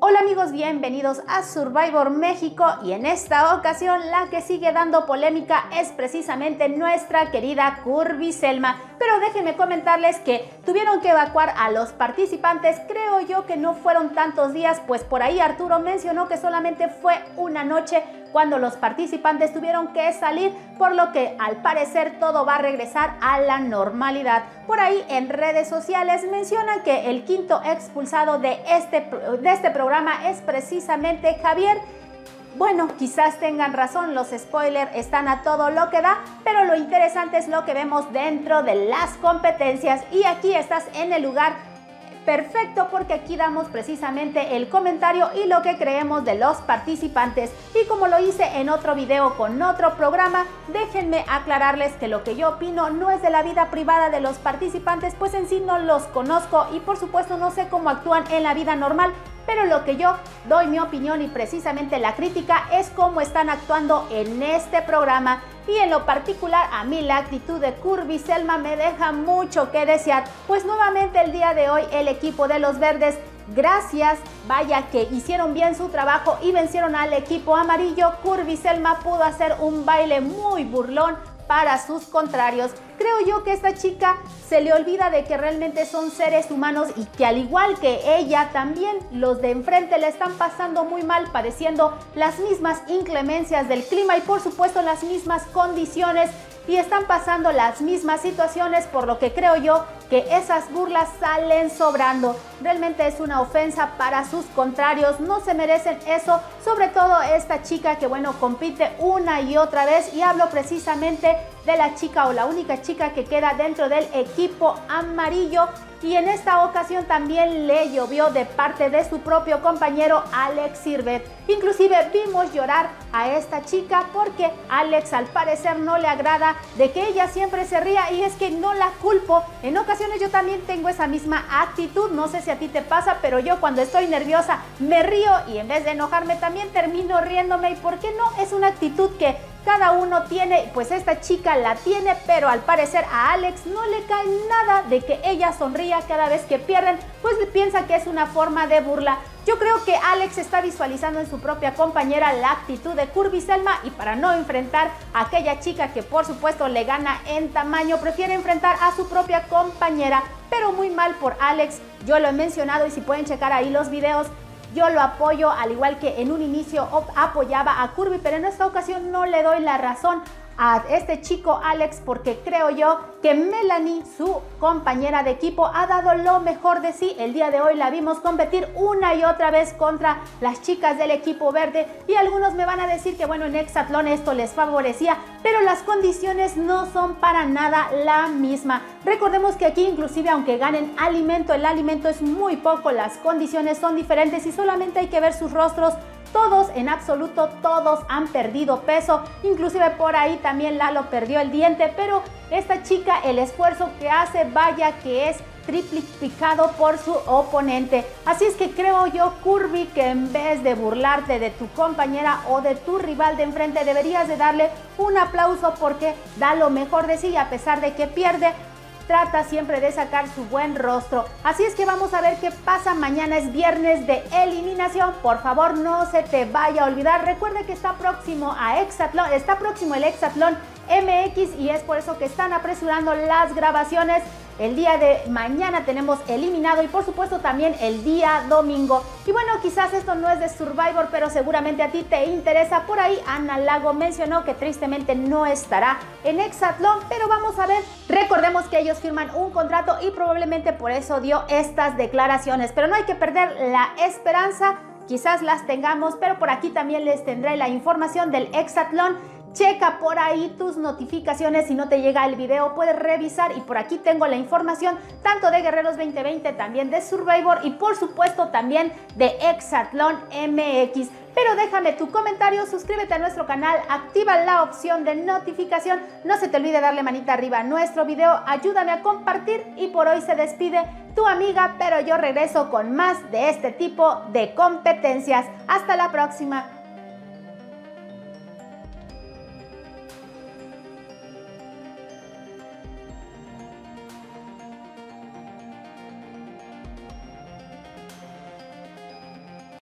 Hola amigos, bienvenidos a Survivor México y en esta ocasión la que sigue dando polémica es precisamente nuestra querida Curvy Selma. Pero déjenme comentarles que tuvieron que evacuar a los participantes, creo yo que no fueron tantos días, pues por ahí Arturo mencionó que solamente fue una noche cuando los participantes tuvieron que salir, por lo que al parecer todo va a regresar a la normalidad. Por ahí en redes sociales mencionan que el quinto expulsado de este programa es precisamente Javier. Bueno, quizás tengan razón, los spoilers están a todo lo que da, pero lo interesante es lo que vemos dentro de las competencias y aquí estás en el lugar perfecto porque aquí damos precisamente el comentario y lo que creemos de los participantes. Y como lo hice en otro video con otro programa, déjenme aclararles que lo que yo opino no es de la vida privada de los participantes, pues en sí no los conozco y por supuesto no sé cómo actúan en la vida normal. Pero lo que yo doy mi opinión y precisamente la crítica es cómo están actuando en este programa. Y en lo particular a mí la actitud de Curvy Selma me deja mucho que desear. Pues nuevamente el día de hoy el equipo de los verdes, gracias, vaya que hicieron bien su trabajo y vencieron al equipo amarillo. Curvy Selma pudo hacer un baile muy burlón para sus contrarios. Creo yo que esta chica se le olvida de que realmente son seres humanos y que al igual que ella también los de enfrente le están pasando muy mal, padeciendo las mismas inclemencias del clima y por supuesto las mismas condiciones y están pasando las mismas situaciones, por lo que creo yo que esas burlas salen sobrando. Realmente es una ofensa para sus contrarios, no se merecen eso, sobre todo esta chica que bueno, compite una y otra vez y hablo precisamente de la chica o la única chica que queda dentro del equipo amarillo y en esta ocasión también le llovió de parte de su propio compañero Alex Sirvet. Inclusive vimos llorar a esta chica porque Alex al parecer no le agrada de que ella siempre se ría y es que no la culpo. En ocasiones yo también tengo esa misma actitud, no sé si a ti te pasa, pero yo cuando estoy nerviosa me río y en vez de enojarme también termino riéndome. ¿Y por qué no? Es una actitud que cada uno tiene, pues esta chica la tiene, pero al parecer a Alex no le cae nada de que ella sonría cada vez que pierden, pues piensa que es una forma de burla. Yo creo que Alex está visualizando en su propia compañera la actitud de Curvy Selma y para no enfrentar a aquella chica que por supuesto le gana en tamaño, prefiere enfrentar a su propia compañera, pero muy mal por Alex. Yo lo he mencionado y si pueden checar ahí los videos, yo lo apoyo, al igual que en un inicio apoyaba a Curvy, pero en esta ocasión no le doy la razón a este chico Alex porque creo yo que Melanie, su compañera de equipo, ha dado lo mejor de sí. El día de hoy la vimos competir una y otra vez contra las chicas del equipo verde y algunos me van a decir que bueno, en Hexatlón esto les favorecía, pero las condiciones no son para nada la misma. Recordemos que aquí inclusive aunque ganen alimento, el alimento es muy poco, las condiciones son diferentes y solamente hay que ver sus rostros. Todos, en absoluto todos han perdido peso, inclusive por ahí también Lalo perdió el diente, pero esta chica el esfuerzo que hace, vaya que es triplicado por su oponente. Así es que creo yo, Curvy, que en vez de burlarte de tu compañera o de tu rival de enfrente, deberías de darle un aplauso porque da lo mejor de sí y a pesar de que pierde, trata siempre de sacar su buen rostro. Así es que vamos a ver qué pasa. Mañana es viernes de eliminación. Por favor, no se te vaya a olvidar. Recuerda que está próximo a Hexatlón, está próximo el Hexatlón MX y es por eso que están apresurando las grabaciones. El día de mañana tenemos eliminado y por supuesto también el día domingo. Y bueno, quizás esto no es de Survivor, pero seguramente a ti te interesa. Por ahí Ana Lago mencionó que tristemente no estará en Hexatlón, pero vamos a ver. Recordemos que ellos firman un contrato y probablemente por eso dio estas declaraciones. Pero no hay que perder la esperanza, quizás las tengamos, pero por aquí también les tendré la información del Hexatlón. Checa por ahí tus notificaciones, si no te llega el video puedes revisar y por aquí tengo la información tanto de Guerreros 2020, también de Survivor y por supuesto también de Hexatlón MX. Pero déjame tu comentario, suscríbete a nuestro canal, activa la opción de notificación, no se te olvide darle manita arriba a nuestro video, ayúdame a compartir y por hoy se despide tu amiga, pero yo regreso con más de este tipo de competencias. Hasta la próxima.